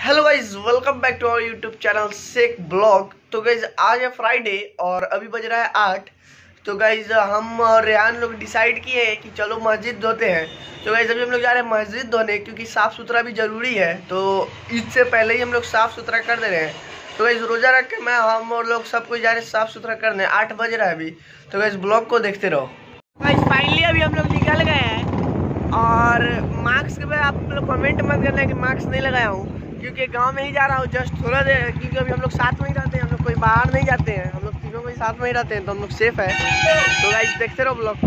Hello guys, welcome back to our YouTube channel सेक blog. तो guys आज है फ्राइडे और अभी बज रहा है 8। तो गाइज हम और रेहान लोग डिसाइड किए हैं कि चलो मस्जिद धोते हैं। तो गाइज अभी हम लोग जा रहे हैं मस्जिद धोने, क्योंकि साफ़ सुथरा भी ज़रूरी है। तो ईद से पहले ही हम लोग साफ़ सुथरा कर दे रहे हैं। तो गाइज रोज़ा रख के हम और लोग सब कुछ जा रहे हैं साफ़ सुथरा करने। 8 बज रहा है अभी। तो गाइज ब्लॉग को देखते रहो। गाइज फाइनली अभी हम लोग निकल गए हैं और मार्क्स के बाद आप लोग कमेंट मत करना कि मार्क्स नहीं लगाया हूँ, क्योंकि गांव में ही जा रहा हूँ जस्ट थोड़ा देर। क्योंकि अभी हम लोग साथ में ही रहते हैं, हम लोग कोई बाहर नहीं जाते हैं, हम लोग तीनों को ही साथ में ही रहते हैं, तो हम लोग सेफ है। तो गाइस देखते रहो ब्लॉग।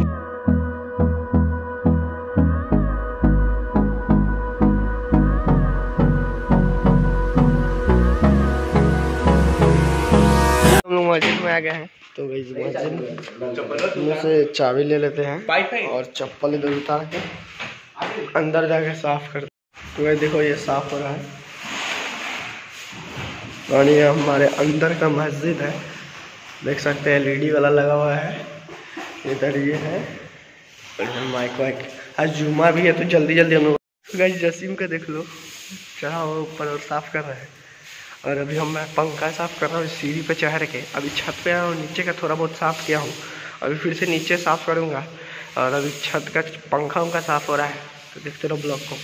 हम लोग मस्जिद में आ गए हैं। तो गाइस मस्जिद में से चाबी ले लेते हैं और चप्पल इधर उतार के अंदर जाके साफ करते हैं। तो गाइस देखो ये साफ हो रहा है और ये हमारे अंदर का मस्जिद है, देख सकते हैं। LED वाला लगा हुआ है इधर, ये है और माइक वाइक। आज जुम्मा भी है तो जल्दी जल्दी हम लोग गाइस जसीम का देख लो, चढ़ा हुआ ऊपर और साफ कर रहा है। और अभी मैं पंखा साफ कर रहा हूँ सीढ़ी पे चढ़ के। अभी छत पे आया हूँ, नीचे का थोड़ा बहुत साफ किया हूँ, अभी फिर से नीचे साफ करूँगा। और अभी छत का पंखा उनका साफ हो रहा है। तो देखते रहो ब्लॉग को।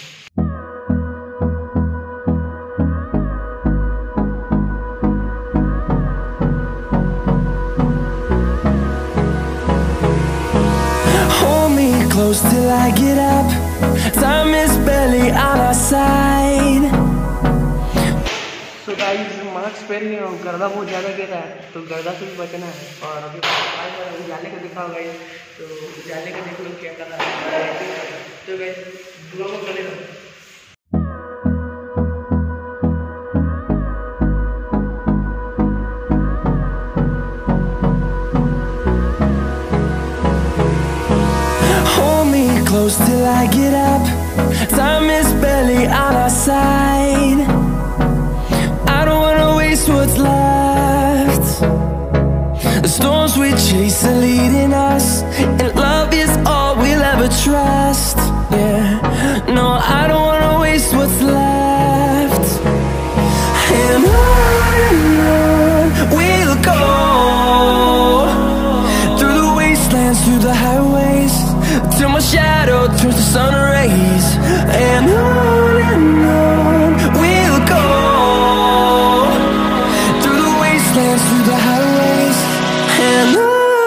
Close till I get up, time is barely on our side. So guys, mask पहन लिया हूँ, गर्दा बहुत ज़्यादा गिर रहा है, तो गर्दा से भी बचना है। और अभी उजाले का दिखाओ गाइस, तो उजाले का देख लो क्या कर रहा है। तो गाइस ब्लॉग में बने रहो। Close till I get up, time is barely on our side. I don't wanna waste what's left. The storms we chase are leading us, and love is all we'll ever trust. Yeah, no, I don't wanna waste what's left. And on we'll go, through the wastelands, through the highways, till my shadow turns to sun rays. And on we'll go, through the wastelands, through the highways. And on we'll go.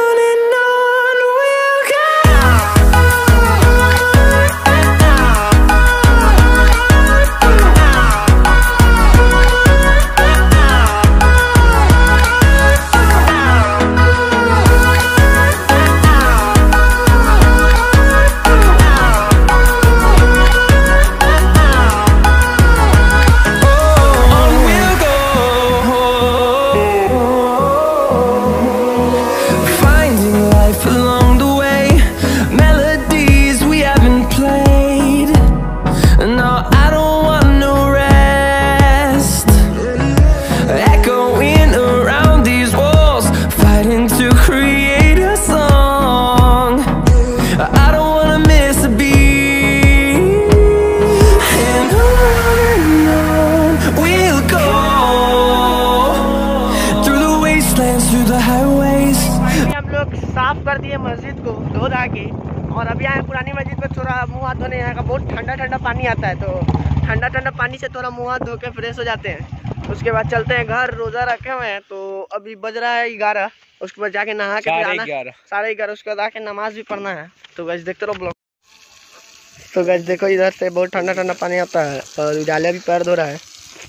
साफ कर दिए मस्जिद को धो धा के, और अभी आए पुरानी मस्जिद में थोड़ा मुंह हाथ धोने। यहाँ का बहुत ठंडा ठंडा पानी आता है, तो ठंडा ठंडा पानी से थोड़ा मुंह हाथ धो के फ्रेश हो जाते हैं। उसके बाद चलते हैं घर, रोज़ा रखे हुए हैं। तो अभी बज रहा है 11, उसके बाद जाके नहा के आना 11:30, उसके बाद आके नमाज भी पढ़ना है। तो गैस देखते रहो ब्लॉग। तो गैस देखो इधर से बहुत ठंडा ठंडा पानी आता है और उजाले भी पैर धो रहा है।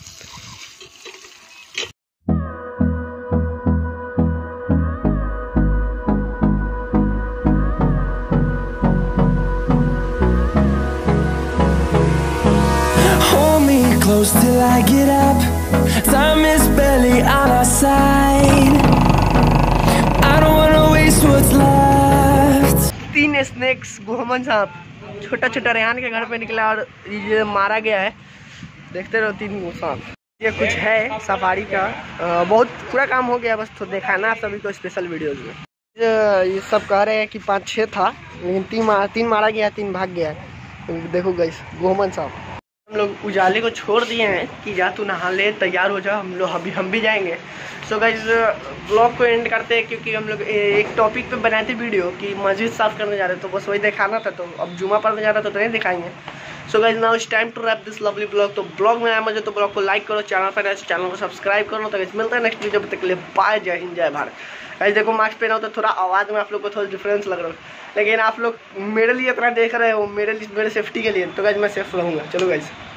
Close till I get up, time is barely on our side. I don't wanna waste what's left. 3 snakes गोहमन सांप छोटा छोटा रेहान के घर पे निकला और ये मारा गया है। देखते रहो 3 सांप। ये कुछ है सफारी का, बहुत पूरा काम हो गया, बस तो दिखाना आप सभी को स्पेशल वीडियोज में। ये सब कह रहे हैं कि 5-6 था, लेकिन 3 मारा गया, 3 भाग गया। देखो गाइस गोहमन सांप। हम लोग उजाले को छोड़ दिए हैं कि जा तू नहा ले, तैयार हो जा, हम भी जाएंगे। सो गाइस ब्लॉग को एंड करते हैं, क्योंकि हम लोग एक टॉपिक पे बनाए थे वीडियो कि मस्जिद साफ़ करने जा रहे थे, तो बस वही दिखाना था। तो अब जुमा पढ़ने जा रहा था तो नहीं दिखाएंगे। So guys now it's time to wrap this lovely blog. तो ब्लॉग में आया मजे तो ब्लॉग को लाइक करो, चैनल पर है चैनल को सब्सक्राइब करो। तो गाइस मिलता है नेक्स्ट वीडियो, तक के लिए बाय, जय हिंद जय भारत। गाइस देखो मास्क पहना हो तो थोड़ा आवाज़ में आप लोग को थोड़ा डिफरेंस लग रहा है, लेकिन आप लोग मेरे लिए इतना देख रहे हो, मेरे सेफ्टी के लिए, तो गाइस मैं सेफ रहूँगा। चलो गाइस।